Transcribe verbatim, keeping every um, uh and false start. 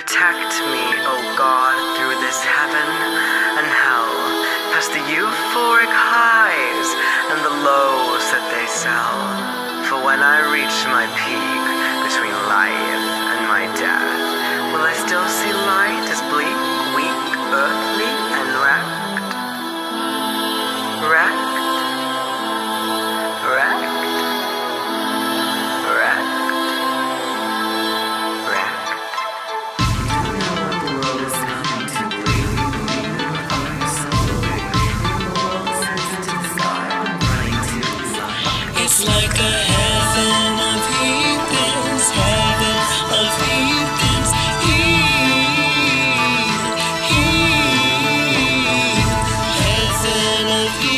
Protect me, O God, through this heaven and hell, past the euphoric highs and the lows that they sell. For when I reach my peak between life and my death, will I still see light as bleak, weak, earthly, and wrecked? Wrecked? Wrecked? Wrecked? It's like a heaven of heathens, heaven of heathens, heath, heath, heaven of heathens.